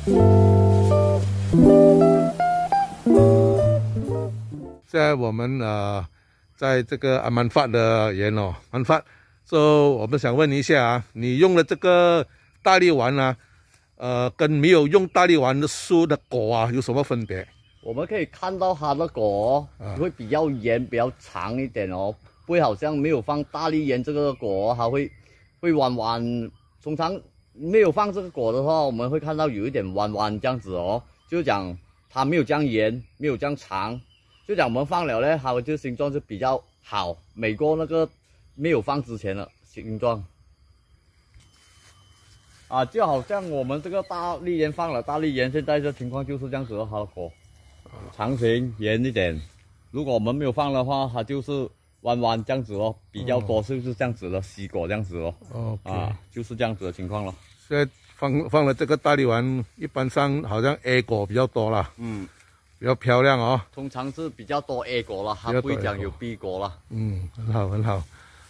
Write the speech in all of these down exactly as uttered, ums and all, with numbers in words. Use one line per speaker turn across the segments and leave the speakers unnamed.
现在我们呃，在这个阿曼法的园哦，曼法，所以我们想问一下啊，你用了这个大力丸啊，呃，跟没有用大力丸的树的果啊，有什么分别？
我们可以看到它的果、哦啊、会比较圆、比较长一点哦，不会好像没有放大力圆这个果，它会会弯弯。通常没有放这个果的话，我们会看到有一点弯弯这样子哦，就讲它没有这样圆，没有这样长。就讲我们放了呢，它就形状就比较好，美过那个没有放之前的形状。啊，就好像我们这个大力圆放了大力圆，现在这情况就是这样子的，它的果长形圆一点。如果我们没有放的话，它就是弯弯这样子哦，比较多就是这样子的西果这样子哦。哦、okay. 啊，就是这样子的情况了。
现在放放了这个大力丸，一般上好像 A 果比较多啦。嗯。比较漂亮哦，
通常是比较多 A 果了，它不会讲有 B 果了。
嗯，很好很好。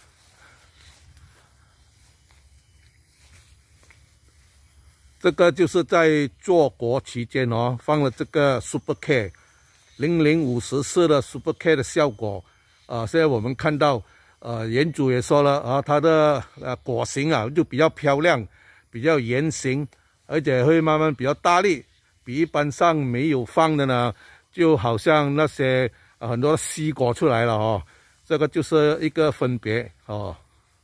这个就是在做果期间哦，放了这个 Super K 零零五十四的 Super K 的效果，啊、呃，现在我们看到，呃，园主也说了啊，它的呃果形啊就比较漂亮，比较圆形，而且会慢慢比较大力。比一般上没有放的呢，就好像那些、呃、很多西果出来了哦，这个就是一个分别哦。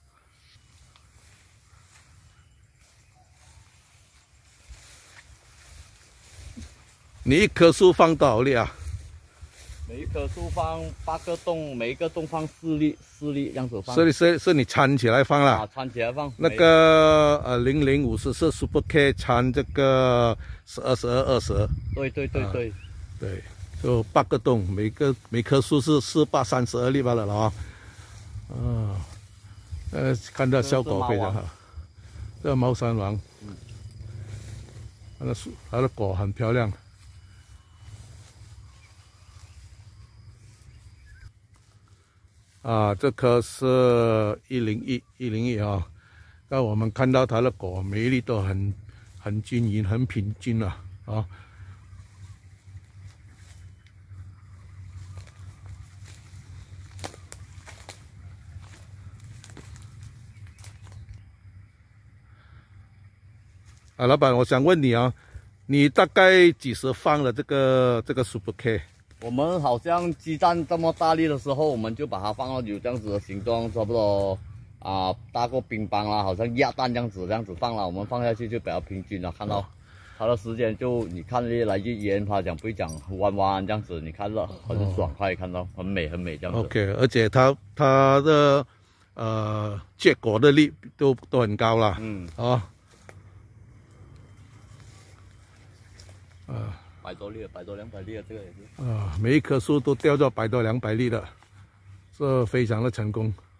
你一棵树放多少粒啊？
每一棵树放八个洞，每一个洞放四粒，四粒这样子放。
是是是你掺起来放啦？
啊，掺起来放。
那个呃零零五十是 Super K 掺这个十二十二二十。
对对对对、啊、
对，就八个洞，每个每棵树是四八三十二粒罢了了啊。啊，呃，看到效果非常好。这个猫山王，嗯，它的树它的果很漂亮。啊，这棵是一零一一零一啊，那我们看到它的果每一粒都很很均匀、很平均啊啊。啊，老板，我想问你啊，你大概几时放了这个这个 Super K？
我们好像鸡蛋这么大力的时候，我们就把它放到有这样子的形状，差不多啊大过乒乓啦，好像鸭蛋这样子这样子放了，我们放下去就比较平均了。看到它的时间就你看越来越圆，它讲不会讲弯弯这样子，你看到很爽快，看到很美很美这样子。
OK， 而且它它的呃结果的力都都很高了。嗯，啊。
啊，百多粒，百多两百粒啊，这个也是。
啊，每一棵树都掉到百多两百粒的，这非常的成功。